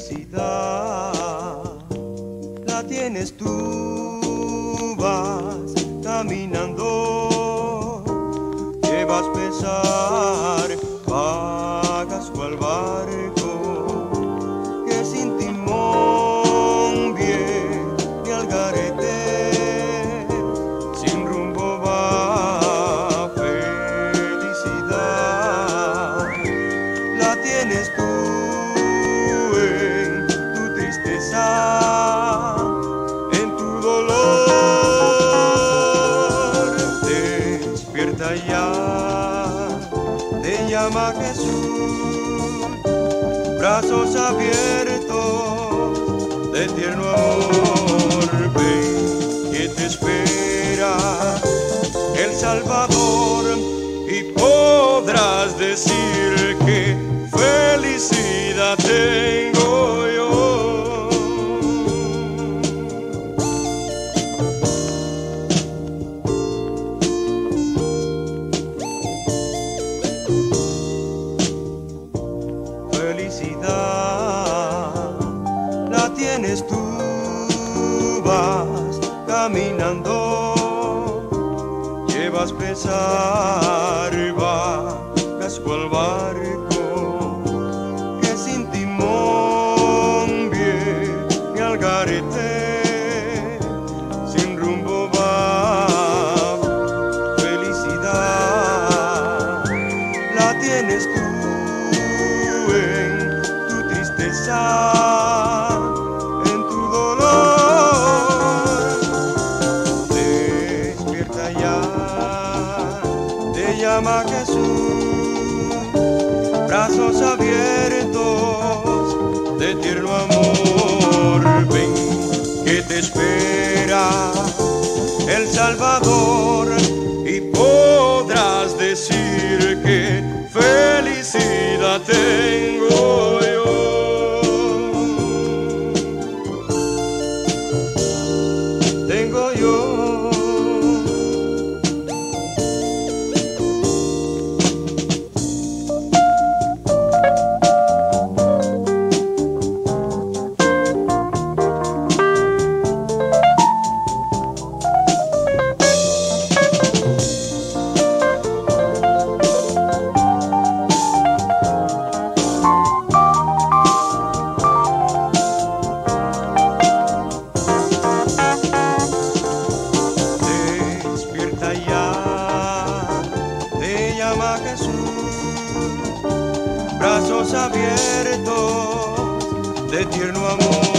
felicidad la tienes tú, vas caminando, llevas pesar, vagas cual barco que sin timón viene al garete, sin rumbo va. Felicidad la tienes tú en tu tristeza, en tu dolor. Despierta ya, te llama Jesús, brazos abiertos de tierno amor. Ven, que te espera el Salvador, y podrás decir que felicidad tengo yo. Felicidad la tienes tú, vas caminando, llevas pesar, vagas cual barco que sin timón viene al garete, sin rumbo va. Felicidad la tienes tú en tu tristeza, en tu dolor. Despierta ya, te llama Jesús, brazos abiertos de tierno amor. Ven, que te espera el Salvador, y podrás decir que felicidad tengo yo. Tengo yo. Llama Jesús, brazos abiertos de tierno amor.